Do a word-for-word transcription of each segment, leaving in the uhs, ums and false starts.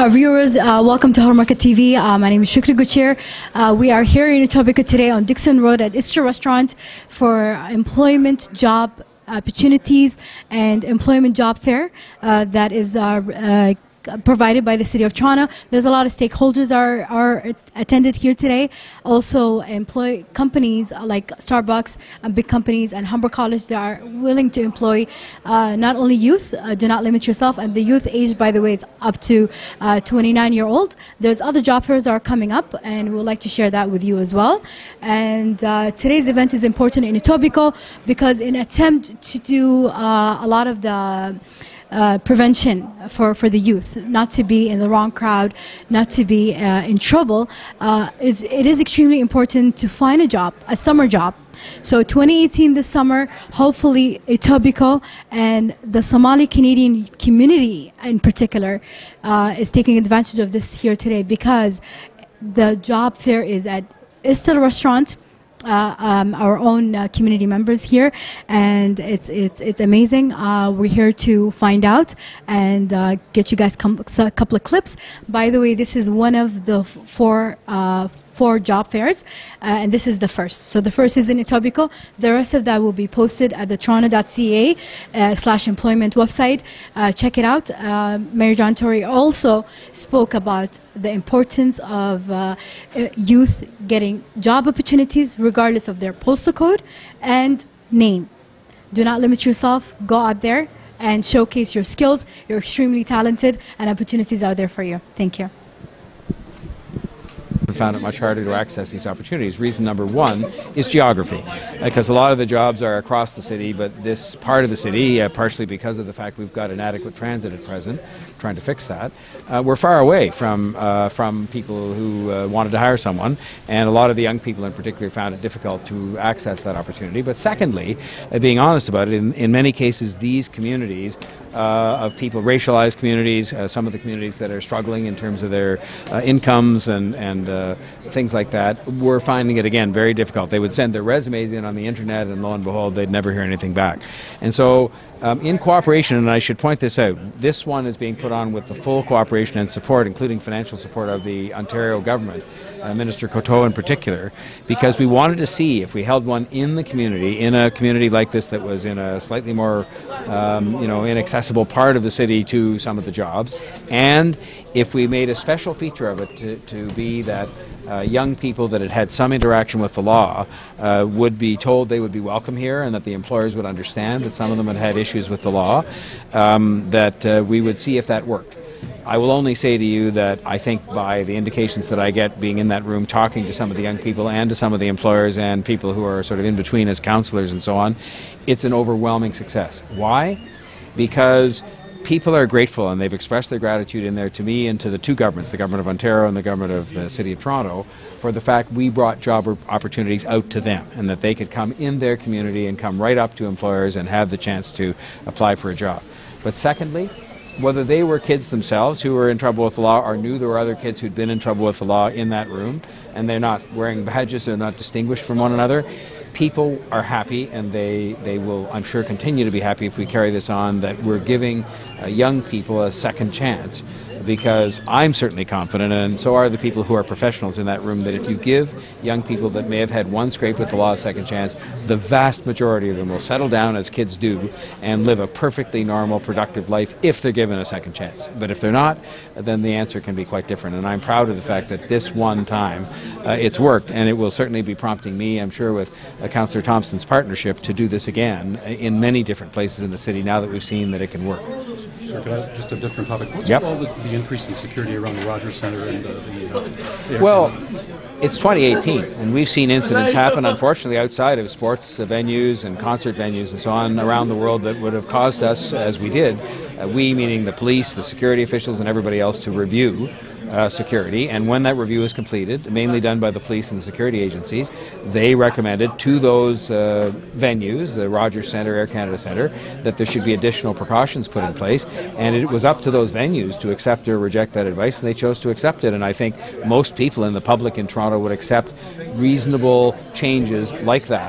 Uh, viewers, uh, welcome to Hard Market T V. Uh, my name is Shukri Guchir. Uh, we are here in Etobicoke today on Dixon Road at Ister Restaurant for employment, job opportunities, and employment job fair uh, that is uh, uh, provided by the City of Toronto. There's a lot of stakeholders are, are attended here today. Also, employ companies like Starbucks, uh, big companies, and Humber College that are willing to employ uh, not only youth. Uh, do not limit yourself. And the youth age, by the way, is up to uh, twenty-nine year old. There's other job fairs that are coming up, and we would like to share that with you as well. And uh, today's event is important in Etobicoke because in attempt to do uh, a lot of the Uh, prevention for, for the youth, not to be in the wrong crowd, not to be uh, in trouble, uh, is, it is extremely important to find a job, a summer job. So twenty eighteen this summer, hopefully Etobicoke and the Somali Canadian community in particular uh, is taking advantage of this here today, because the job fair is at Ister Restaurant. Uh, um, our own uh, community members here, and it's it's it's amazing. Uh, we're here to find out and uh, get you guys com a couple of clips. By the way, this is one of the four uh, four job fairs, uh, and this is the first. So the first is in Etobicoke. The rest of that will be posted at the toronto dot c a uh, slash employment website. Uh, check it out. Uh, Mayor John Tory also spoke about the importance of uh, youth getting job opportunities regardless of their postal code and name. Do not limit yourself. Go out there and showcase your skills. You're extremely talented, and opportunities are there for you. Thank you. Found it much harder to access these opportunities. Reason number one is geography, because uh, a lot of the jobs are across the city, but this part of the city, uh, partially because of the fact we've got inadequate transit at present, trying to fix that, uh, we're far away from uh, from people who uh, wanted to hire someone, and a lot of the young people in particular found it difficult to access that opportunity. But secondly, uh, being honest about it, in, in many cases these communities Uh, of people, racialized communities, uh, some of the communities that are struggling in terms of their uh, incomes and, and uh, things like that, were finding it again very difficult. They would send their resumes in on the internet, and lo and behold, they'd never hear anything back. And so um, in cooperation, and I should point this out, this one is being put on with the full cooperation and support, including financial support of the Ontario government, uh, Minister Coteau in particular, because we wanted to see if we held one in the community, in a community like this that was in a slightly more um, you know, inaccessible part of the city to some of the jobs, and if we made a special feature of it to, to be that uh, young people that had had some interaction with the law uh, would be told they would be welcome here, and that the employers would understand that some of them had had issues with the law, um, that uh, we would see if that worked. I will only say to you that I think by the indications that I get being in that room talking to some of the young people and to some of the employers and people who are sort of in between as counselors and so on, it's an overwhelming success. Why? Because people are grateful, and they've expressed their gratitude in there to me and to the two governments, the Government of Ontario and the Government of the City of Toronto, for the fact we brought job opportunities out to them, and that they could come in their community and come right up to employers and have the chance to apply for a job. But secondly, whether they were kids themselves who were in trouble with the law or knew there were other kids who'd been in trouble with the law in that room, and they're not wearing badges, they're not distinguished from one another, people are happy, and they, they will, I'm sure, continue to be happy if we carry this on, that we're giving uh, young people a second chance. Because I'm certainly confident, and so are the people who are professionals in that room, that if you give young people that may have had one scrape with the law a second chance, the vast majority of them will settle down as kids do and live a perfectly normal, productive life if they're given a second chance. But if they're not, then the answer can be quite different. And I'm proud of the fact that this one time uh, it's worked, and it will certainly be prompting me, I'm sure, with uh, Councillor Thompson's partnership, to do this again in many different places in the city now that we've seen that it can work. Sir, could I, just a different topic. What's yep. all the, the increase in security around the Rogers Centre and uh, the, uh, the well, it's twenty eighteen, and we've seen incidents happen, unfortunately, outside of sports venues and concert venues and so on around the world that would have caused us, as we did, uh, we meaning the police, the security officials, and everybody else, to review Uh, security, and when that review was completed, mainly done by the police and the security agencies, they recommended to those uh, venues, the Rogers Centre, Air Canada Centre, that there should be additional precautions put in place, and it was up to those venues to accept or reject that advice, and they chose to accept it. And I think most people in the public in Toronto would accept reasonable changes like that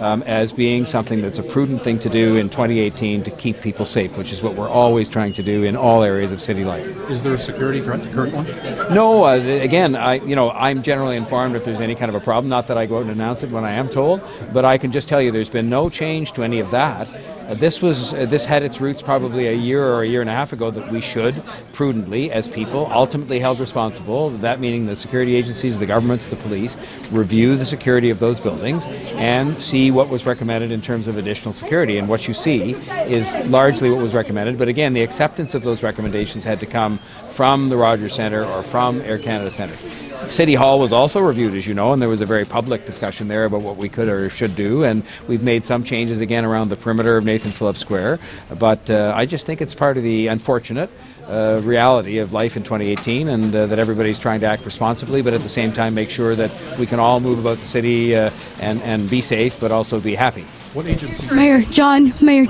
um, as being something that's a prudent thing to do in twenty eighteen to keep people safe, which is what we're always trying to do in all areas of city life. Is there a security threat, the current one? No, uh, again, I, you know, I'm generally informed if there's any kind of a problem, not that I go out and announce it when I am told, but I can just tell you there's been no change to any of that. Uh, this was uh, this had its roots probably a year or a year and a half ago, that we should prudently, as people, ultimately held responsible, that meaning the security agencies, the governments, the police, review the security of those buildings and see what was recommended in terms of additional security. And what you see is largely what was recommended, but again, the acceptance of those recommendations had to come from the Rogers Centre or from Air Canada Centre. City Hall was also reviewed, as you know, and there was a very public discussion there about what we could or should do, and we've made some changes again around the perimeter of Nathan Phillips Square, but uh, I just think it's part of the unfortunate uh, reality of life in twenty eighteen, and uh, that everybody's trying to act responsibly, but at the same time make sure that we can all move about the city uh, and, and be safe, but also be happy. What agency? Mayor John, Mayor.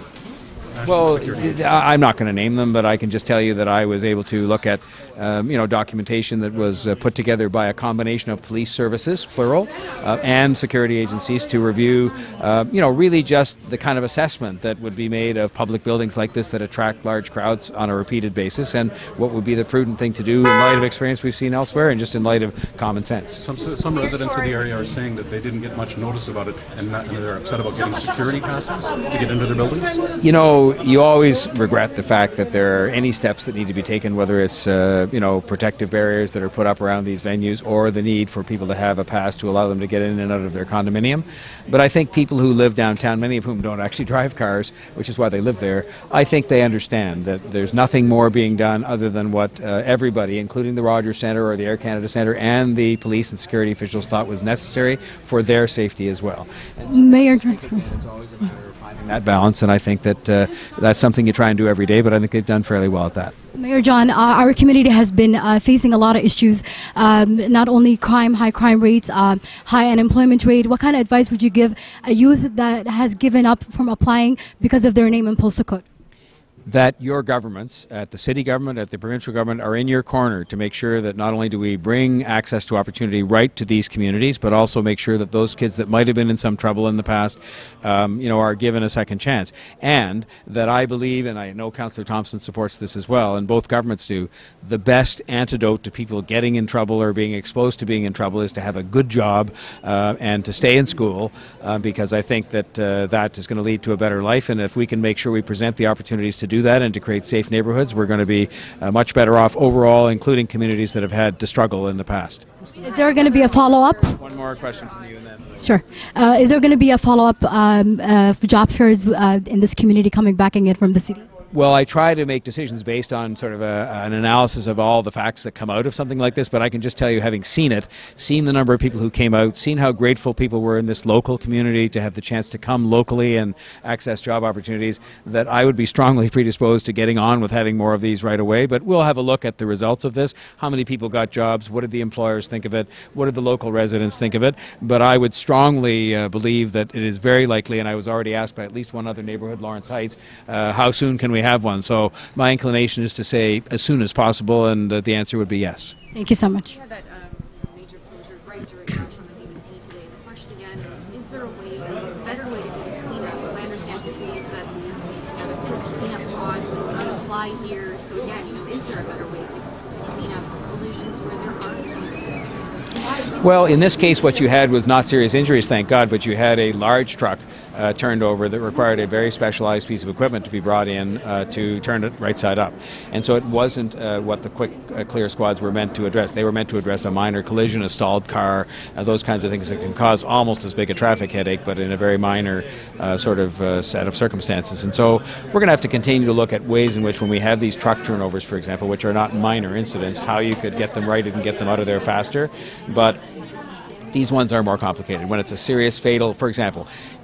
Well, I'm not going to name them, but I can just tell you that I was able to look at, um, you know, documentation that was uh, put together by a combination of police services, plural, uh, and security agencies to review, uh, you know, really just the kind of assessment that would be made of public buildings like this that attract large crowds on a repeated basis, and what would be the prudent thing to do in light of experience we've seen elsewhere, and just in light of common sense. Some some residents of the area are saying that they didn't get much notice about it, and, not, and they're upset about getting security passes to get into their buildings. You know, you always regret the fact that there are any steps that need to be taken, whether it's uh, you know, protective barriers that are put up around these venues, or the need for people to have a pass to allow them to get in and out of their condominium. But I think people who live downtown, many of whom don't actually drive cars, which is why they live there, I think they understand that there's nothing more being done other than what uh, everybody, including the Rogers Centre or the Air Canada Centre and the police and security officials, thought was necessary for their safety as well. And Mayor Johnson. It's always a matter of finding that balance, and I think that uh, that's something you try and do every day, but I think they've done fairly well at that. Mayor John, uh, our community has been uh, facing a lot of issues, um, not only crime, high crime rates, uh, high unemployment rate. What kind of advice would you give a youth that has given up from applying because of their name and postal code? That your governments, at the city government, at the provincial government, are in your corner to make sure that not only do we bring access to opportunity right to these communities, but also make sure that those kids that might have been in some trouble in the past, um, you know, are given a second chance. And that I believe, and I know Councillor Thompson supports this as well, and both governments do, the best antidote to people getting in trouble or being exposed to being in trouble is to have a good job uh, and to stay in school, uh, because I think that uh, that is going to lead to a better life. And if we can make sure we present the opportunities to do that and to create safe neighborhoods, we're going to be uh, much better off overall, including communities that have had to struggle in the past. Is there going to be a follow-up? One more question from you and then... Sure. Uh, is there going to be a follow-up um, uh, job fairs uh, in this community coming back again from the city? Well, I try to make decisions based on sort of a, an analysis of all the facts that come out of something like this, but I can just tell you, having seen it, seen the number of people who came out, seen how grateful people were in this local community to have the chance to come locally and access job opportunities, that I would be strongly predisposed to getting on with having more of these right away. But we'll have a look at the results of this. How many people got jobs? What did the employers think of it? What did the local residents think of it? But I would strongly uh, believe that it is very likely, and I was already asked by at least one other neighborhood, Lawrence Heights, uh, how soon can we have one? So my inclination is to say as soon as possible, and uh, the answer would be yes. Thank you so much. We had that um, major closure right during the rush on the D M P today. The question again is, is there a way, a better way to do these cleanups? I understand the police that, you know, the quick cleanup squads would not apply here. So again, you know, is there a better way to, to clean up collisions where there aren't serious injuries? Well, in this case, what you had was not serious injuries, thank God, but you had a large truck Uh, turned over that required a very specialized piece of equipment to be brought in uh, to turn it right side up. And so it wasn't uh, what the quick uh, clear squads were meant to address. They were meant to address a minor collision, a stalled car, uh, those kinds of things that can cause almost as big a traffic headache, but in a very minor uh, sort of uh, set of circumstances. And so we're going to have to continue to look at ways in which, when we have these truck turnovers, for example, which are not minor incidents, how you could get them righted and get them out of there faster. But these ones are more complicated. When it's a serious, fatal, for example,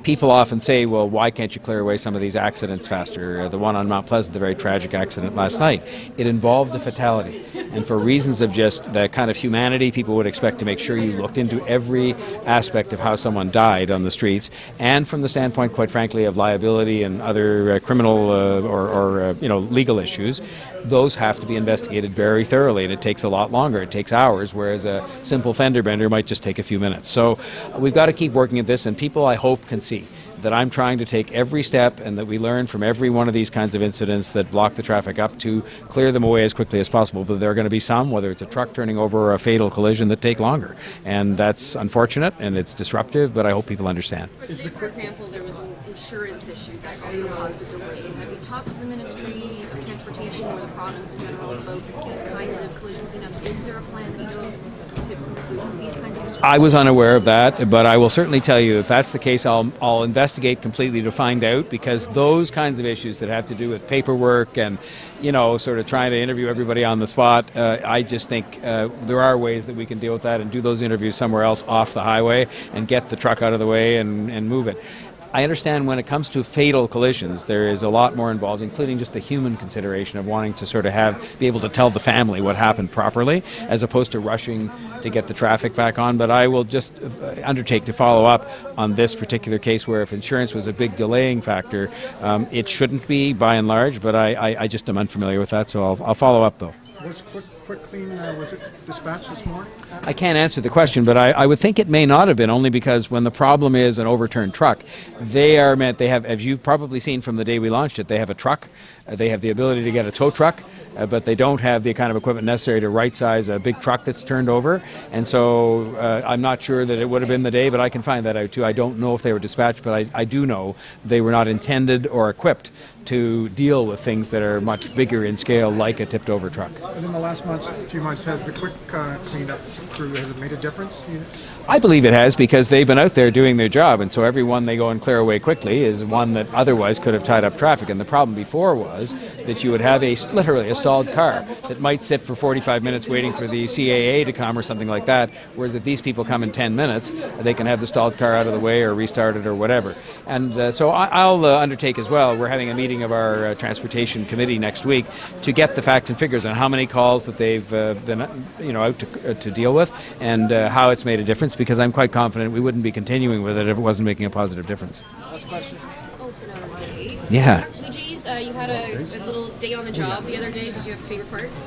people often say, well, why can't you clear away some of these accidents faster? Uh, the one on Mount Pleasant, the very tragic accident last night, it involved a fatality. And for reasons of just the kind of humanity, people would expect to make sure you looked into every aspect of how someone died on the streets, and from the standpoint, quite frankly, of liability and other uh, criminal uh, or, or uh, you know, legal issues. Those have to be investigated very thoroughly, and it takes a lot longer. It takes hours, whereas a simple fender bender might just take a few minutes. So uh, we've got to keep working at this, and people, I hope, can see that I'm trying to take every step and that we learn from every one of these kinds of incidents that block the traffic up to clear them away as quickly as possible. But there are going to be some, whether it's a truck turning over or a fatal collision, that take longer. And that's unfortunate and it's disruptive, but I hope people understand. For today, for example, there was an insurance issue that also caused a delay. Have you talked to the Ministry of Transportation or the province in general about these kinds of collision cleanups? Is there a plan that you know to improve these kinds of situations? I was unaware of that, but I will certainly tell you if that's the case, I'll, I'll investigate completely to find out, because those kinds of issues that have to do with paperwork and, you know, sort of trying to interview everybody on the spot, uh, I just think uh, there are ways that we can deal with that and do those interviews somewhere else off the highway and get the truck out of the way and, and move it. I understand when it comes to fatal collisions, there is a lot more involved, including just the human consideration of wanting to sort of have, be able to tell the family what happened properly, as opposed to rushing to get the traffic back on. But I will just undertake to follow up on this particular case, where if insurance was a big delaying factor, um, it shouldn't be by and large, but I, I, I just am unfamiliar with that, so I'll, I'll follow up though. Was Quick, quick Clean, uh, was it dispatched this morning? I can't answer the question, but I, I would think it may not have been, only because when the problem is an overturned truck, they are meant, they have, as you've probably seen from the day we launched it, they have a truck, uh, they have the ability to get a tow truck, uh, but they don't have the kind of equipment necessary to right-size a big truck that's turned over, and so uh, I'm not sure that it would have been the day, but I can find that out too. I don't know if they were dispatched, but I, I do know they were not intended or equipped to deal with things that are much bigger in scale, like a tipped-over truck. And in the last months, few months, has the Quick uh, Cleanup crew, has it made a difference? You know? I believe it has, because they've been out there doing their job, and so every one they go and clear away quickly is one that otherwise could have tied up traffic. And the problem before was that you would have a literally a stalled car that might sit for forty-five minutes waiting for the C A A to come or something like that, whereas if these people come in ten minutes, they can have the stalled car out of the way or restart it or whatever. And uh, so I, I'll uh, undertake as well, we're having a meeting of our uh, transportation committee next week to get the facts and figures on how many calls that they've uh, been you know, out to, uh, to deal with, and uh, how it's made a difference, because I'm quite confident we wouldn't be continuing with it if it wasn't making a positive difference. Last question. Open on the day. Yeah. Blue Jays, uh, you had a, a little day on the job the other day. Did you have a favorite part?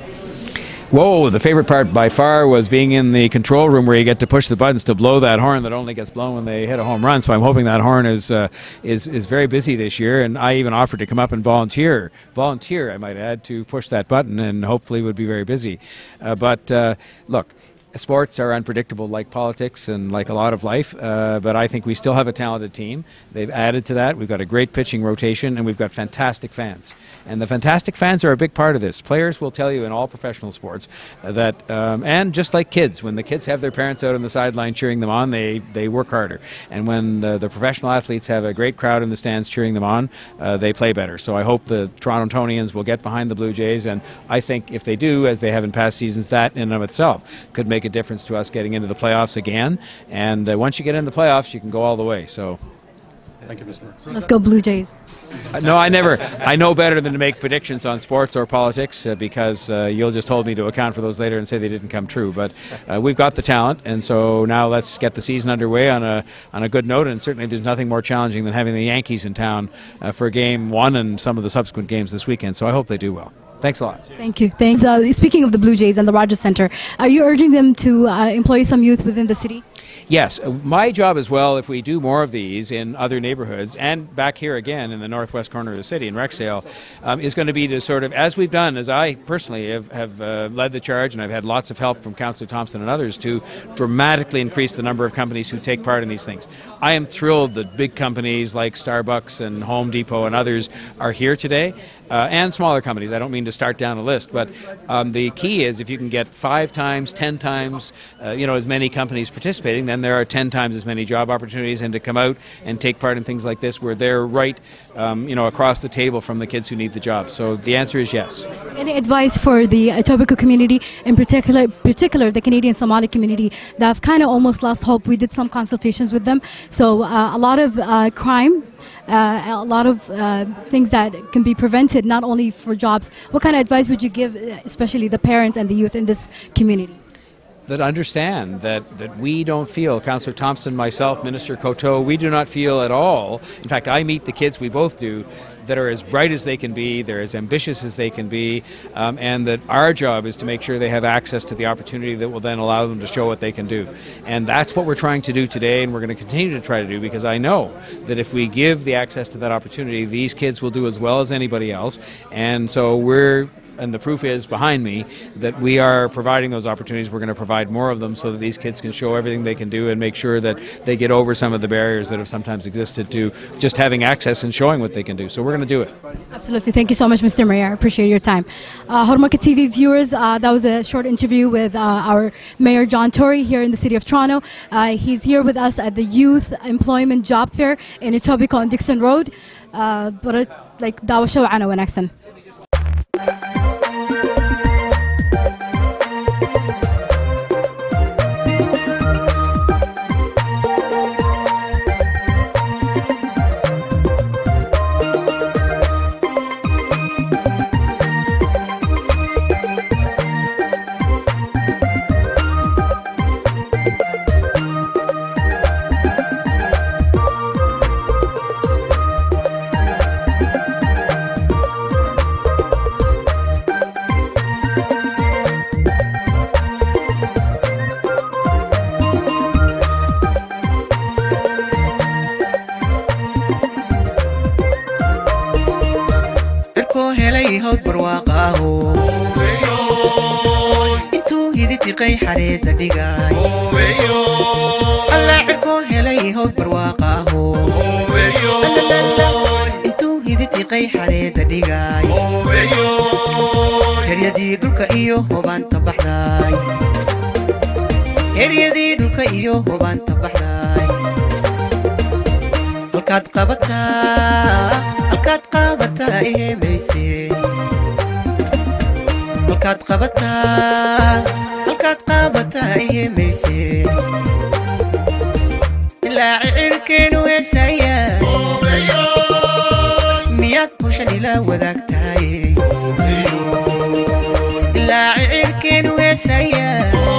Whoa, the favorite part by far was being in the control room, where you get to push the buttons to blow that horn that only gets blown when they hit a home run. So I'm hoping that horn is uh, is is very busy this year, and I even offered to come up and volunteer, volunteer I might add, to push that button, and hopefully would be very busy. Uh, but uh, look, sports are unpredictable, like politics and like a lot of life, uh, but I think we still have a talented team. They've added to that. We've got a great pitching rotation, and we've got fantastic fans. And the fantastic fans are a big part of this. Players will tell you in all professional sports that, um, and just like kids, when the kids have their parents out on the sideline cheering them on, they, they work harder. And when uh, the professional athletes have a great crowd in the stands cheering them on, uh, they play better. So I hope the Torontonians will get behind the Blue Jays, and I think if they do, as they have in past seasons, that in and of itself could make a difference to us getting into the playoffs again. And uh, once you get into the playoffs, you can go all the way. So, Thank you, Mister Mayor. Let's go Blue Jays. Uh, no, I never. I know better than to make predictions on sports or politics, uh, because uh, you'll just hold me to account for those later and say they didn't come true. But uh, we've got the talent, and so now let's get the season underway on a on a good note. And certainly, there's nothing more challenging than having the Yankees in town uh, for game one and some of the subsequent games this weekend. So I hope they do well. Thanks a lot. Thank you. Thanks. Uh, speaking of the Blue Jays and the Rogers Centre, are you urging them to uh, employ some youth within the city? Yes, my job as well, if we do more of these in other neighborhoods and back here again in the northwest corner of the city in Rexdale, um, is going to be to sort of, as we've done, as I personally have, have uh, led the charge, and I've had lots of help from Councillor Thompson and others, to dramatically increase the number of companies who take part in these things. I am thrilled that big companies like Starbucks and Home Depot and others are here today. uh, and smaller companies. I don't mean to start down a list, but um, the key is if you can get five times, ten times, uh, you know, as many companies participating, then there are ten times as many job opportunities, and to come out and take part in things like this where they're right, um, you know, across the table from the kids who need the job. So the answer is yes. Any advice for the Etobicoke community, in particular, particular the Canadian Somali community that have kind of almost lost hope? We did some consultations with them. So uh, a lot of uh, crime, uh, a lot of uh, things that can be prevented, not only for jobs. What kind of advice would you give, especially the parents and the youth in this community? That understand that, that we don't feel, Councillor Thompson, myself, Minister Coteau, we do not feel at all, in fact I meet the kids, we both do, that are as bright as they can be, they're as ambitious as they can be, um, and that our job is to make sure they have access to the opportunity that will then allow them to show what they can do. And that's what we're trying to do today, and we're going to continue to try to do, because I know that if we give the access to that opportunity, these kids will do as well as anybody else. And so we're, and the proof is behind me, that we are providing those opportunities. We're going to provide more of them so that these kids can show everything they can do and make sure that they get over some of the barriers that have sometimes existed to just having access and showing what they can do. So we're going to do it. Absolutely. Thank you so much, Mister Mayor. I appreciate your time. Uh, Horumarket T V viewers, uh, that was a short interview with uh, our Mayor John Tory here in the City of Toronto. Uh, he's here with us at the Youth Employment Job Fair in Etobicoke on Dixon Road. Uh, but like dawa show ana wanaagsan. intuu hiditiqay xareeda dhigay alla cirko helay hawd barwaaqaaho intuu hiditiqay xareeda dhigay heryadii dhulka iyo hobaanta baxday heryadii dhulka iyo hobaanta baxday halkaad qabataa halkaad qabataa iheemaysee halkaad qabataa halkaad qabataa iheemaysee ilaa cirkeenu heesaya miyaad hawshan ila wadaagtahay ilaa cirkeenu heesaya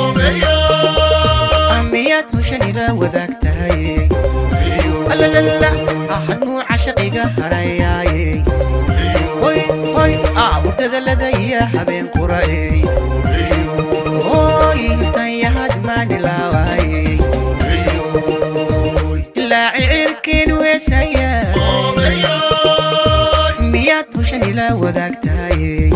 miyaad hawshan ila wadaagtahay alalala ahanu cashaqiga harayaaye hoy hoy aabudada ladaya habeen qura'ey hoy tayahad maanilaawaaye ilaa cirkeenu heesaya miyaad hawshan ila wadaagtahay.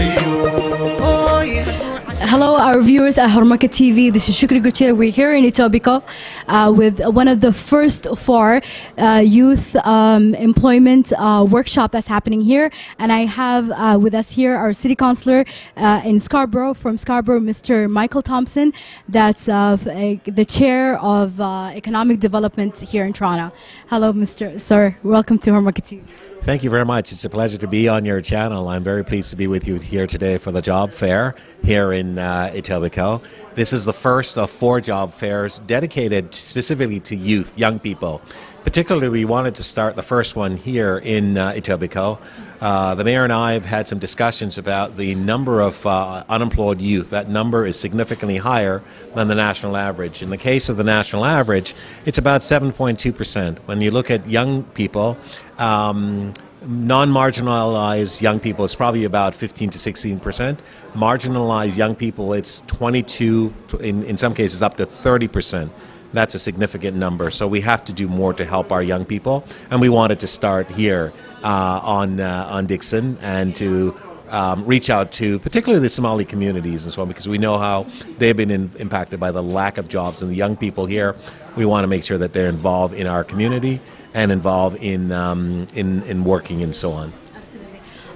Hello, our viewers at Horumarket T V. This is Shukri Gutierrez. We're here in Etobicoke uh, with one of the first four uh, youth um, employment uh, workshop that's happening here. And I have uh, with us here our city councillor uh, in Scarborough, from Scarborough, Mister Michael Thompson. That's uh, a, the chair of uh, economic development here in Toronto. Hello, Mister Sir. Welcome to Horumarket T V. Thank you very much. It's a pleasure to be on your channel. I'm very pleased to be with you here today for the job fair here in uh, Etobicoke. This is the first of four job fairs dedicated specifically to youth, young people. Particularly, we wanted to start the first one here in uh, Etobicoke. Uh, the mayor and I have had some discussions about the number of uh, unemployed youth. That number is significantly higher than the national average. In the case of the national average, it's about seven point two percent. When you look at young people, um, non-marginalized young people, it's probably about fifteen to sixteen percent. Marginalized young people, it's twenty-two, in, in some cases up to thirty percent. That's a significant number. So we have to do more to help our young people. And we wanted to start here uh, on, uh, on Dixon and to um, reach out to particularly the Somali communities as well, because we know how they've been in, impacted by the lack of jobs. And the young people here, we want to make sure that they're involved in our community and involved in, um, in, in working and so on.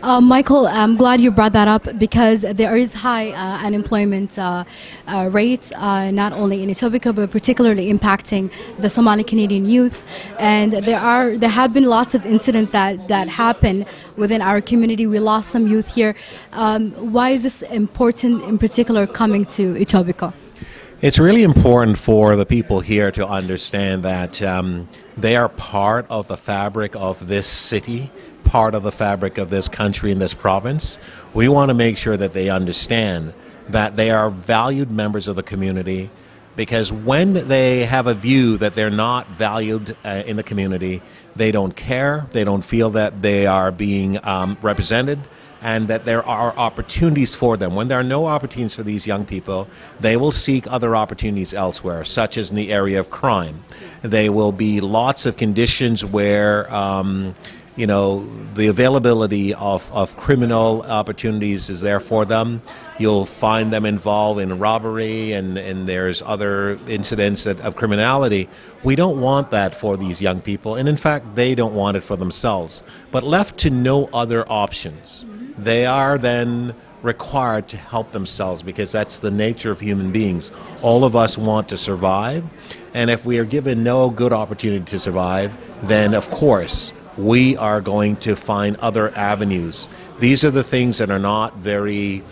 Uh, Michael, I'm glad you brought that up because there is high uh, unemployment uh, uh, rates, uh, not only in Etobicoke but particularly impacting the Somali Canadian youth. And there are there have been lots of incidents that that happen within our community. We lost some youth here. Um, why is this important in particular coming to Etobicoke? It's really important for the people here to understand that um, they are part of the fabric of this city, part of the fabric of this country and this province. We want to make sure that they understand that they are valued members of the community, because when they have a view that they're not valued uh, in the community, they don't care, they don't feel that they are being um, represented, and that there are opportunities for them. When there are no opportunities for these young people, they will seek other opportunities elsewhere, such as in the area of crime. There will be lots of conditions where um, you know, the availability of, of criminal opportunities is there for them. You'll find them involved in robbery, and, and there's other incidents that, of criminality. We don't want that for these young people, and in fact, they don't want it for themselves. But left to no other options, they are then required to help themselves, because that's the nature of human beings. All of us want to survive, and if we are given no good opportunity to survive, then of course we are going to find other avenues. These are the things that are not very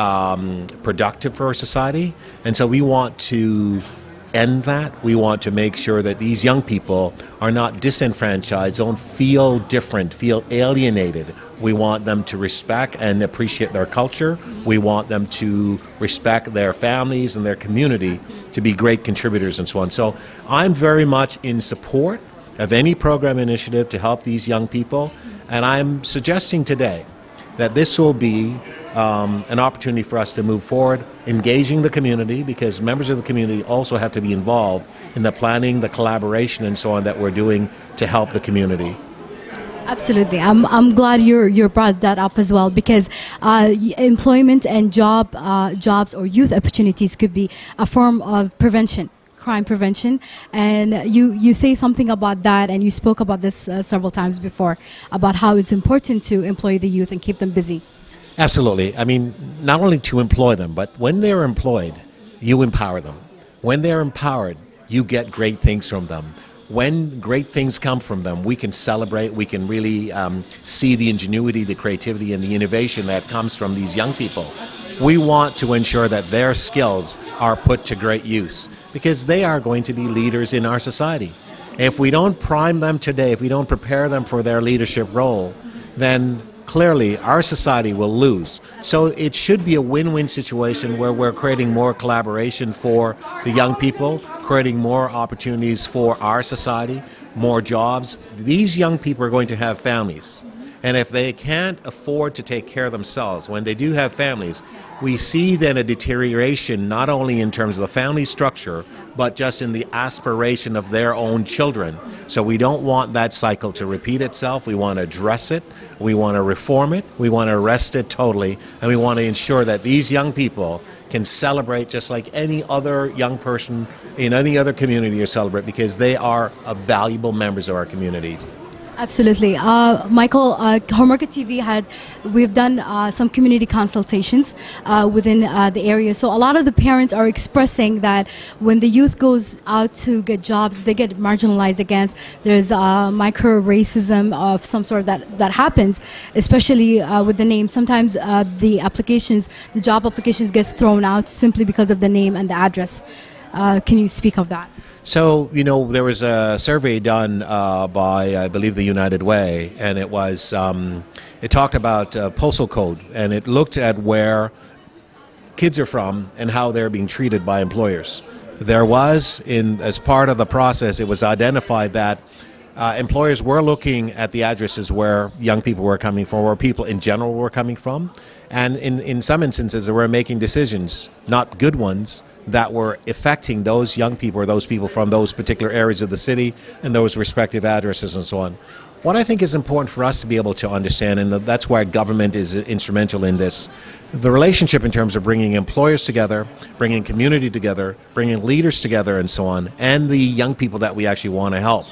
um, productive for our society, and so we want to end that. We want to make sure that these young people are not disenfranchised, don't feel different, feel alienated. We want them to respect and appreciate their culture. We want them to respect their families and their community, to be great contributors and so on. So I'm very much in support of any program initiative to help these young people, and I'm suggesting today that this will be um, an opportunity for us to move forward, engaging the community, because members of the community also have to be involved in the planning, the collaboration and so on that we're doing to help the community. Absolutely. I'm, I'm glad you're, you brought that up as well, because uh, employment and job uh, jobs or youth opportunities could be a form of prevention, crime prevention. And you, you say something about that, and you spoke about this uh, several times before, about how it's important to employ the youth and keep them busy. Absolutely. I mean, not only to employ them, but when they're employed, you empower them. When they're empowered, you get great things from them. When great things come from them, we can celebrate, we can really um, see the ingenuity, the creativity, and the innovation that comes from these young people. We want to ensure that their skills are put to great use, because they are going to be leaders in our society. If we don't prime them today, if we don't prepare them for their leadership role, then clearly our society will lose. So it should be a win-win situation where we're creating more collaboration for the young people, creating more opportunities for our society, more jobs. These young people are going to have families. And if they can't afford to take care of themselves, when they do have families, we see then a deterioration not only in terms of the family structure, but just in the aspiration of their own children. So we don't want that cycle to repeat itself. We want to address it. We want to reform it. We want to arrest it totally. And we want to ensure that these young people can celebrate just like any other young person in any other community or celebrate, because they are uh, valuable members of our communities. Absolutely. Uh, Michael, uh, Homemarket T V had, we've done uh, some community consultations uh, within uh, the area. So a lot of the parents are expressing that when the youth goes out to get jobs, they get marginalized against. There's uh, micro-racism of some sort that, that happens, especially uh, with the name. Sometimes uh, the applications, the job applications gets thrown out simply because of the name and the address. Uh, can you speak of that? So, you know, there was a survey done uh, by, I believe, the United Way, and it was, um, it talked about uh, postal code, and it looked at where kids are from and how they're being treated by employers. There was, in as part of the process, it was identified that uh, employers were looking at the addresses where young people were coming from, where people in general were coming from, and in, in some instances they were making decisions, not good ones, that were affecting those young people or those people from those particular areas of the city and those respective addresses and so on. What I think is important for us to be able to understand, and that's why government is instrumental in this, the relationship in terms of bringing employers together, bringing community together, bringing leaders together and so on, and the young people that we actually want to help.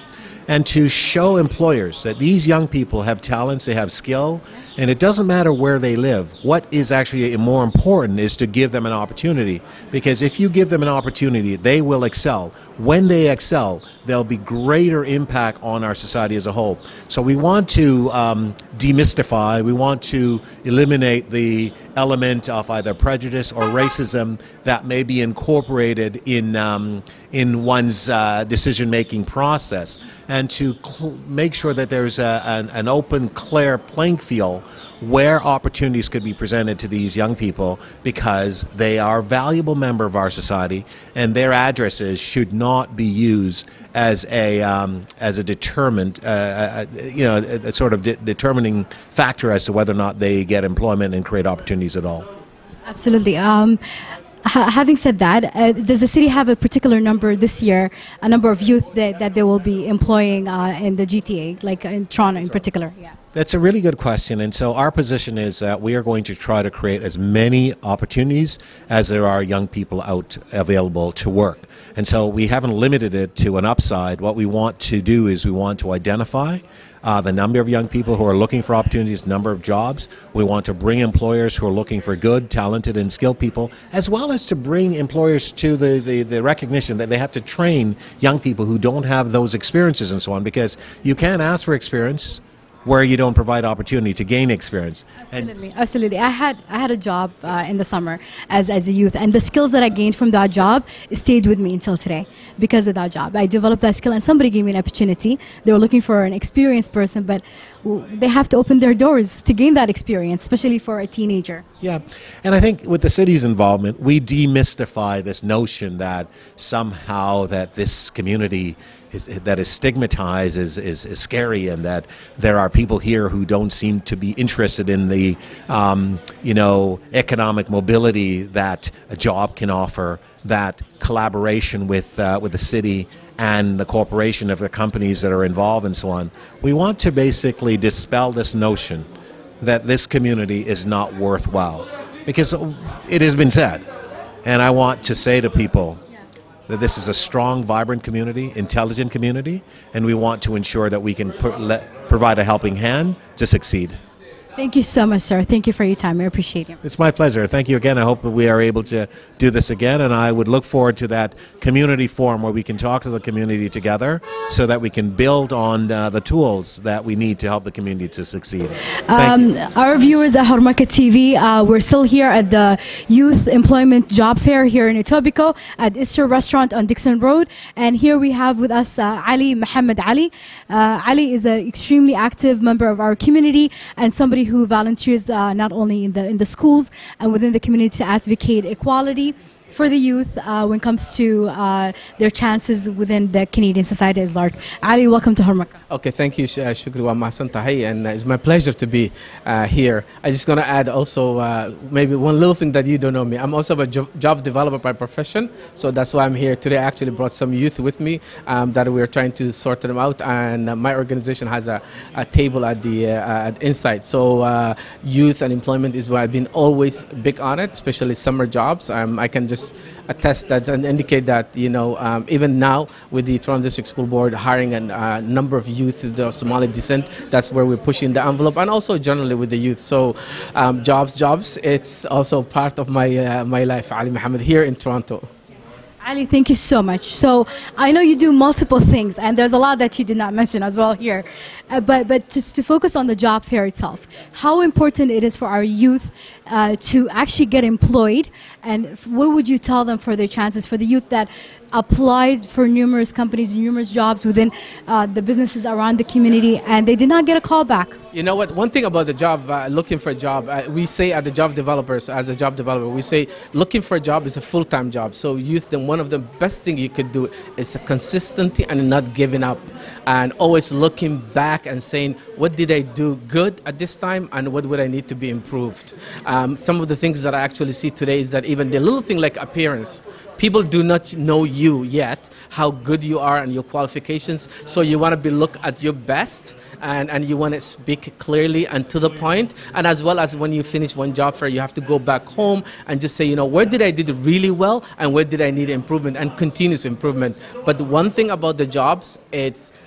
and to show employers that these young people have talents, they have skill, and it doesn't matter where they live. What is actually more important is to give them an opportunity, because if you give them an opportunity, they will excel. When they excel, there'll be greater impact on our society as a whole. So we want to um, demystify, we want to eliminate the element of either prejudice or racism that may be incorporated in um, in one's uh, decision-making process, and to cl- make sure that there's a, an, an open, clear playing field where opportunities could be presented to these young people, because they are a valuable member of our society, and their addresses should not be used as a um, as a determinant, uh, a, you know, a, a sort of de- determining factor as to whether or not they get employment and create opportunities at all. Absolutely. Um, ha- having said that, uh, does the city have a particular number this year, a number of youth that, that they will be employing uh, in the G T A, like in Toronto in particular? Yeah. That's a really good question, and so our position is that we are going to try to create as many opportunities as there are young people out available to work. And so we haven't limited it to an upside. What we want to do is we want to identify uh, the number of young people who are looking for opportunities, number of jobs. We want to bring employers who are looking for good, talented, and skilled people, as well as to bring employers to the, the, the recognition that they have to train young people who don't have those experiences and so on, because you can't ask for experience where you don't provide opportunity to gain experience. Absolutely, and absolutely. I had I had a job uh, in the summer as as a youth, and the skills that I gained from that job stayed with me until today because of that job. I developed that skill, and somebody gave me an opportunity. They were looking for an experienced person, but w- they have to open their doors to gain that experience, especially for a teenager. Yeah, and I think with the city's involvement, we demystify this notion that somehow that this community is, that is stigmatized is, is, is scary, and that there are people here who don't seem to be interested in the, um, you know, economic mobility that a job can offer, that collaboration with uh, with the city and the corporation of the companies that are involved and so on. We want to basically dispel this notion that this community is not worthwhile, because it has been said, and I want to say to people that this is a strong, vibrant community, intelligent community, and we want to ensure that we can pro- le- provide a helping hand to succeed. Thank you so much, sir. Thank you for your time. I appreciate it. It's my pleasure. Thank you again. I hope that we are able to do this again, and I would look forward to that community forum where we can talk to the community together so that we can build on uh, the tools that we need to help the community to succeed. Um, our viewers at Harmarket T V, uh, we're still here at the Youth Employment Job Fair here in Etobicoke at Easter Restaurant on Dixon Road, and here we have with us uh, Ali Muhammad Ali. Uh, Ali is an extremely active member of our community and somebody who volunteers uh, not only in the in the schools and within the community to advocate equality for the youth uh, when it comes to uh, their chances within the Canadian society at large. Ali, welcome to Harmarket. Okay, thank you, uh, Shukri wa mahsan tahi, and uh, it's my pleasure to be uh, here. I just gonna add also uh, maybe one little thing that you don't know me. I'm also a jo job developer by profession, so that's why I'm here today. I actually brought some youth with me um, that we're trying to sort them out, and uh, my organization has a, a table at the uh, at Insight. So uh, youth and employment is why I've been always big on it, especially summer jobs. Um, I can just attest that and indicate that, you know, um, even now with the Toronto District School Board hiring a uh, number of youth of the Somali descent, that's where we're pushing the envelope, and also generally with the youth. So um, jobs, jobs, it's also part of my, uh, my life, Ali Muhammad, here in Toronto. Ali, thank you so much. So I know you do multiple things, and there's a lot that you did not mention as well here. Uh, but but just to focus on the job fair itself, how important it is for our youth uh, to actually get employed, and what would you tell them for their chances, for the youth that applied for numerous companies, numerous jobs within uh, the businesses around the community, and they did not get a call back? You know what, one thing about the job, uh, looking for a job, uh, we say at the job developers, as a job developer, we say looking for a job is a full-time job. So youth, then one of the best things you could do is a consistency and not giving up, and always looking back and saying, what did I do good at this time, and what would I need to be improved? Um, some of the things that I actually see today is that even the little thing like appearance, people do not know you yet, how good you are and your qualifications. So you want to be look at your best, and, and you want to speak clearly and to the point. And as well as when you finish one job fair, you have to go back home and just say, you know, where did I did really well and where did I need improvement and continuous improvement. But one thing about the jobs, it's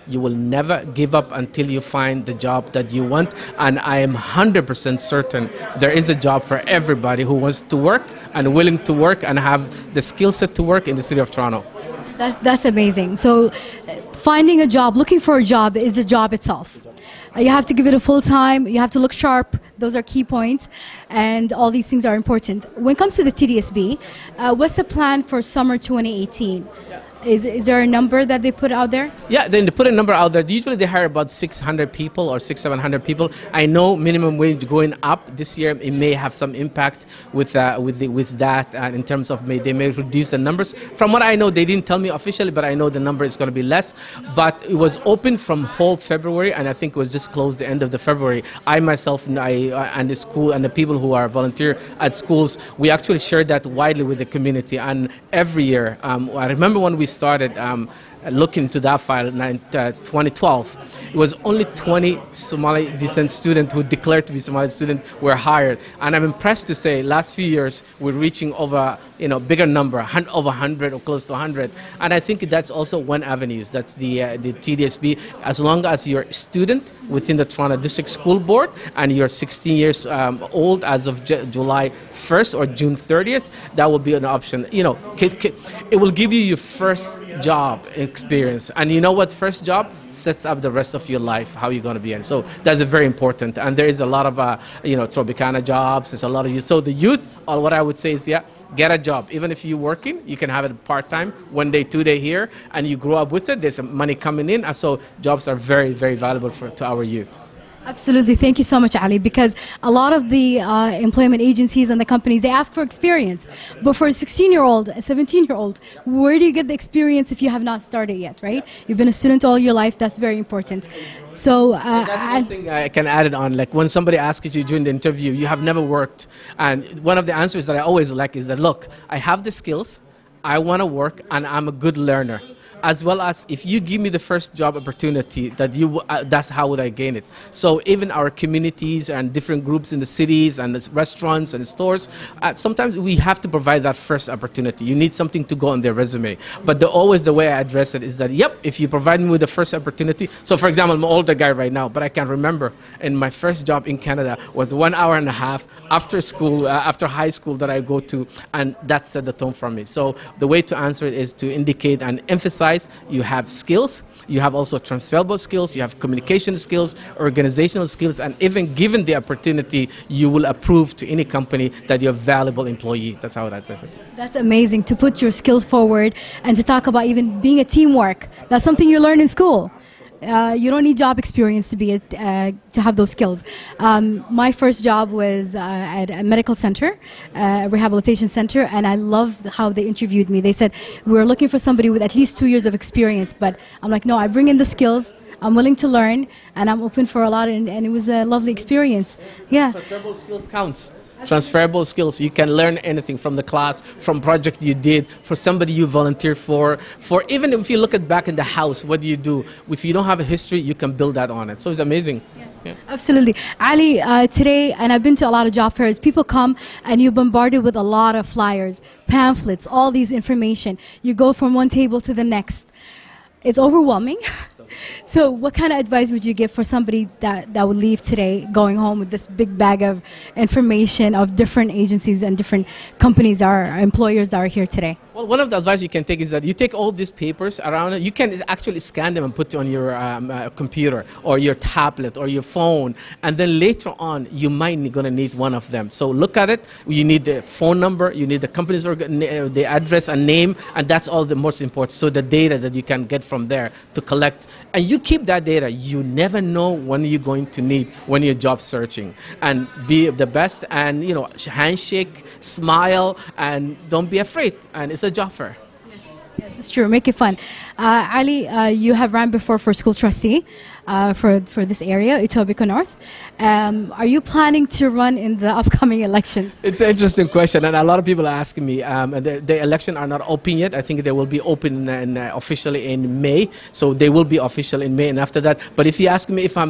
you will never give up until you find the job that you want. And I am one hundred percent certain there is a job for everybody who wants to work and willing to work and have the skill set to work in the city of Toronto. That, that's amazing. So, uh, finding a job, looking for a job is a job itself. Uh, you have to give it a full time. You have to look sharp. Those are key points, and all these things are important. When it comes to the T D S B, uh, what's the plan for summer twenty eighteen? Is, is there a number that they put out there? Yeah, then they put a number out there. Usually they hire about six hundred people or six, seven hundred people. I know minimum wage going up this year. It may have some impact with uh, with the, with that uh, in terms of may they may reduce the numbers. From what I know, they didn't tell me officially, but I know the number is going to be less. But it was open from whole February, and I think it was just closed the end of the February. I myself I, uh, and the school and the people who are volunteer at schools, we actually shared that widely with the community. And every year, um, I remember when we started um, looking into that file in uh, twenty twelve, it was only twenty Somali descent students who declared to be Somali students were hired. And I'm impressed to say last few years we're reaching over, you know, bigger number, over one hundred or close to one hundred. And I think that's also one avenue. That's the, uh, the T D S B. As long as you're a student within the Toronto District School Board and you're sixteen years um, old as of J July first or June thirtieth, that will be an option. You know, it will give you your first job experience. And you know what? First job sets up the rest of your life, how you're going to be in. So that's a very important. And there is a lot of, uh, you know, Tropicana jobs. There's a lot of youth. So the youth, all what I would say is, yeah, get a job. Even if you're working, you can have it part-time, one day, two day here, and you grow up with it. There's some money coming in. And so jobs are very, very valuable for, to our youth. Absolutely. Thank you so much, Ali, because a lot of the uh, employment agencies and the companies, they ask for experience. But for a sixteen-year-old, a seventeen-year-old, where do you get the experience if you have not started yet, right? You've been a student all your life. That's very important. So uh, and that's one thing I can add it on. Like when somebody asks you during the interview, you have never worked. And one of the answers that I always like is that, look, I have the skills, I want to work, and I'm a good learner. As well as if you give me the first job opportunity, that you uh, that's how would I gain it. So even our communities and different groups in the cities and the restaurants and stores, uh, sometimes we have to provide that first opportunity. You need something to go on their resume. But the, always the way I address it is that, yep, if you provide me with the first opportunity. So for example, I'm an older guy right now, but I can remember in my first job in Canada was one hour and a half after school, uh, after high school that I go to, and that set the tone for me. So the way to answer it is to indicate and emphasize you have skills, you have also transferable skills, you have communication skills, organizational skills, and even given the opportunity, you will approve to any company that you're a valuable employee. That's how I address it. That's amazing, to put your skills forward and to talk about even being a teamwork. That's something you learn in school. Uh, you don't need job experience to be a, uh, to have those skills. Um, my first job was uh, at a medical center, uh, a rehabilitation center, and I loved how they interviewed me. They said, we're looking for somebody with at least two years of experience, but I'm like, no, I bring in the skills, I'm willing to learn, and I'm open for a lot, and, and it was a lovely experience. Yeah. Transferable skills counts. Transferable skills. You can learn anything from the class, from project you did, for somebody you volunteer for, for even if you look at back in the house, what do you do? If you don't have a history, you can build that on it. So it's amazing. Yeah. Yeah. Absolutely. Ali, uh, today, and I've been to a lot of job fairs, people come and you're bombarded with a lot of flyers, pamphlets, all these information. You go from one table to the next. It's overwhelming. So what kind of advice would you give for somebody that, that would leave today going home with this big bag of information of different agencies and different companies, our employers that are here today? Well, one of the advice you can take is that you take all these papers around it, you can actually scan them and put it on your um, uh, computer or your tablet or your phone, and then later on you might be going to need one of them. So look at it, you need the phone number, you need the company's organ the address and name, and that's all the most important. So the data that you can get from there to collect, and you keep that data. You never know when you're going to need when you're job searching, and be the best, and you know, handshake, smile, and don't be afraid, and it's a job fair. Yes, yes, it's true. Make it fun. Uh, Ali, uh, you have ran before for school trustee uh, for for this area, Etobicoke North. Um, are you planning to run in the upcoming election? It's an interesting question, and a lot of people are asking me. Um, the, the election are not open yet. I think they will be open in, uh, officially in May, so they will be official in May and after that. But if you ask me if I'm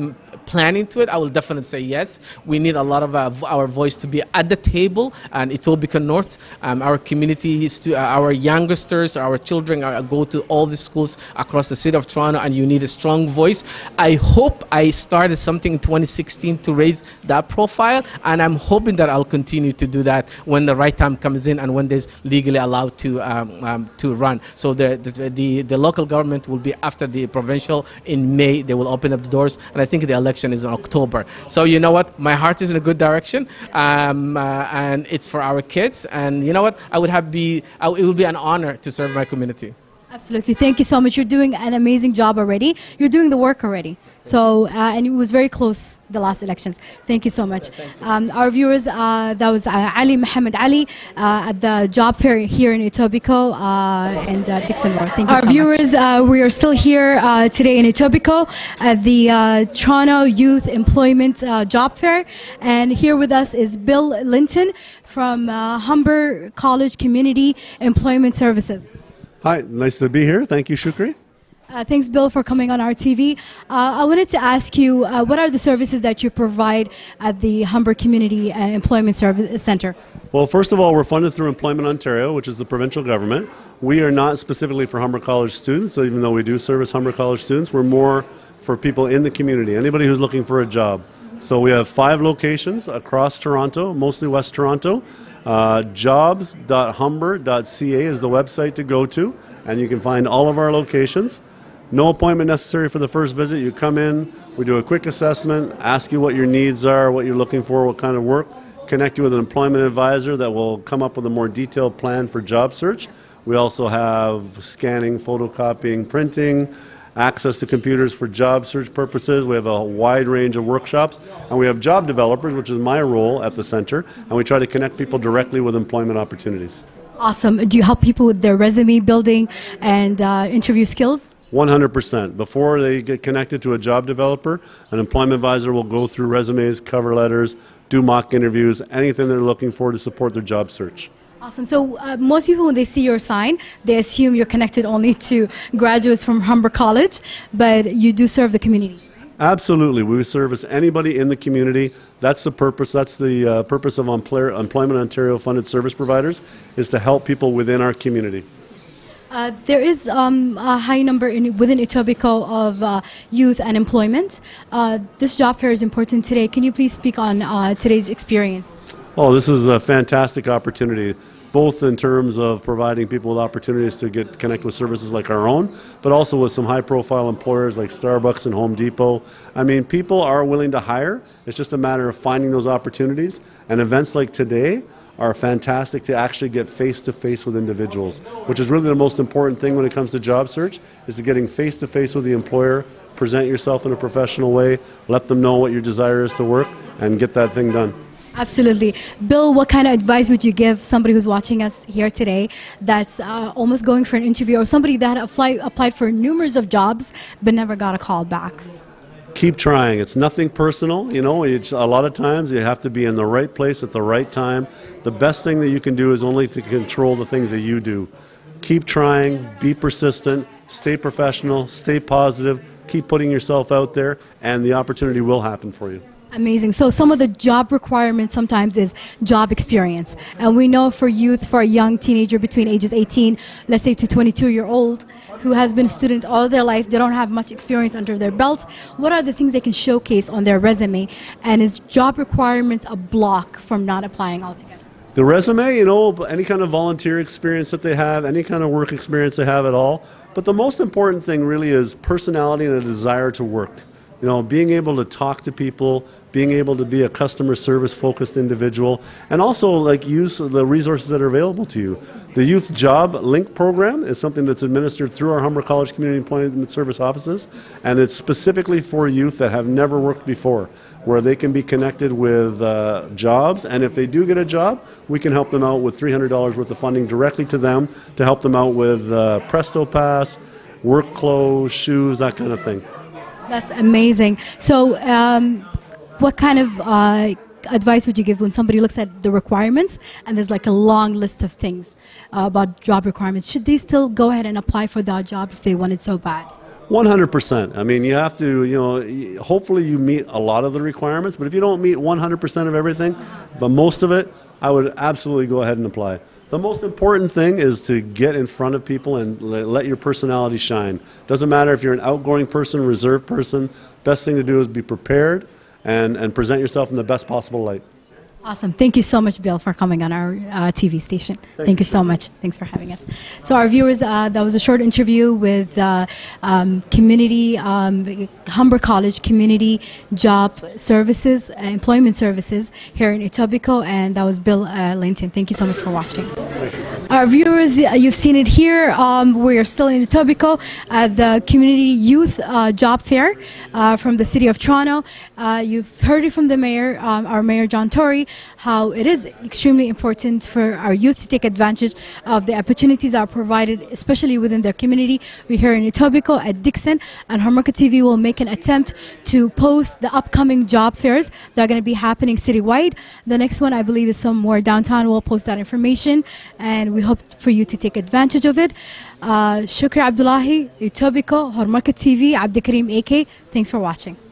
planning to it, I will definitely say yes. We need a lot of uh, our voice to be at the table, and Etobicoke North, um, our community, stu- uh, our youngsters, our children are, go to all the schools across the city of Toronto, and you need a strong voice. I hope I started something in twenty sixteen to raise that profile, and I'm hoping that I'll continue to do that when the right time comes in and when there's legally allowed to um, um, to run. So the, the the the local government will be after the provincial in May. They will open up the doors, and I think the election is in October. So you know what, my heart is in a good direction, um, uh, and it's for our kids. And you know what, I would have be I, it will be an honor to serve my community. Absolutely. Thank you so much. You're doing an amazing job already. You're doing the work already. So, uh, and it was very close, the last elections. Thank you so much. Um, our viewers, uh, that was uh, Ali Mohammed Ali uh, at the job fair here in Etobicoke uh, and uh, Dixon Road. Thank you Our so viewers, much. Uh, we are still here uh, today in Etobicoke at the uh, Toronto Youth Employment uh, Job Fair. And here with us is Bill Linton from uh, Humber College Community Employment Services. Hi, nice to be here. Thank you, Shukri. Uh, thanks, Bill, for coming on our T V. Uh, I wanted to ask you, uh, what are the services that you provide at the Humber Community uh, Employment Service Center? Well, first of all, we're funded through Employment Ontario, which is the provincial government. We are not specifically for Humber College students, so even though we do service Humber College students, we're more for people in the community, anybody who's looking for a job. So we have five locations across Toronto, mostly West Toronto. Uh, jobs dot humber dot c a is the website to go to, and you can find all of our locations. No appointment necessary for the first visit. You come in, we do a quick assessment, ask you what your needs are, what you're looking for, what kind of work, connect you with an employment advisor that will come up with a more detailed plan for job search. We also have scanning, photocopying, printing, access to computers for job search purposes. We have a wide range of workshops, and we have job developers, which is my role at the center, and we try to connect people directly with employment opportunities. Awesome. Do you help people with their resume building and uh, interview skills? one hundred percent. Before they get connected to a job developer, an employment advisor will go through resumes, cover letters, do mock interviews, anything they're looking for to support their job search. Awesome. So uh, most people, when they see your sign, they assume you're connected only to graduates from Humber College, but you do serve the community. Absolutely. We service anybody in the community. That's the purpose. That's the uh, purpose of Employment Ontario funded service providers, is to help people within our community. Uh, there is um, a high number in, within Etobicoke of uh, youth and employment. Uh, this job fair is important today. Can you please speak on uh, today's experience? Oh, this is a fantastic opportunity, both in terms of providing people with opportunities to get connect with services like our own, but also with some high-profile employers like Starbucks and Home Depot. I mean, people are willing to hire. It's just a matter of finding those opportunities. And events like today are fantastic to actually get face-to-face with individuals, which is really the most important thing when it comes to job search, is to getting face-to-face with the employer, present yourself in a professional way, let them know what your desire is to work, and get that thing done. Absolutely. Bill, what kind of advice would you give somebody who's watching us here today that's uh, almost going for an interview, or somebody that applied, applied for numerous of jobs but never got a call back? Keep trying. It's nothing personal. You know, it's, a lot of times you have to be in the right place at the right time. The best thing that you can do is only to control the things that you do. Keep trying, be persistent, stay professional, stay positive, keep putting yourself out there, and the opportunity will happen for you. Amazing. So some of the job requirements sometimes is job experience. And we know for youth, for a young teenager between ages eighteen, let's say to twenty-two year old, who has been a student all their life, they don't have much experience under their belts. What are the things they can showcase on their resume? And is job requirements a block from not applying altogether? The resume, you know, any kind of volunteer experience that they have, any kind of work experience they have at all. But the most important thing really is personality and a desire to work. You know, being able to talk to people, being able to be a customer service focused individual, and also like use the resources that are available to you. The Youth Job Link program is something that's administered through our Humber College Community Employment Service offices, and it's specifically for youth that have never worked before, where they can be connected with uh, jobs, and if they do get a job, we can help them out with three hundred dollars worth of funding directly to them to help them out with uh, Presto Pass, work clothes, shoes, that kind of thing. That's amazing. So um, what kind of uh, advice would you give when somebody looks at the requirements and there's like a long list of things uh, about job requirements? Should they still go ahead and apply for that job if they want it so bad? one hundred percent. I mean, you have to, you know, hopefully you meet a lot of the requirements, but if you don't meet one hundred percent of everything, but most of it, I would absolutely go ahead and apply. The most important thing is to get in front of people and let your personality shine. Doesn't matter if you're an outgoing person, reserved person, best thing to do is be prepared and, and present yourself in the best possible light. Awesome. Thank you so much, Bill, for coming on our uh, T V station. Thank, Thank you so much. Thanks for having us. So our viewers, uh, that was a short interview with uh, um, community, um, Humber College Community Job Services, uh, Employment Services here in Etobicoke, and that was Bill uh, Linton. Thank you so much for watching. Our viewers, uh, you've seen it here. Um, we are still in Etobicoke at the Community Youth uh, Job Fair uh, from the City of Toronto. Uh, you've heard it from the Mayor, um, our Mayor John Tory, how it is extremely important for our youth to take advantage of the opportunities that are provided, especially within their community. We're here in Etobicoke at Dixon, and Harmarket T V will make an attempt to post the upcoming job fairs that are going to be happening citywide. The next one, I believe, is somewhere downtown. We'll post that information, and we hope for you to take advantage of it. Uh, Shukri Abdullahi, Etobicoke, Harmarket T V, Abdikarim A K. Thanks for watching.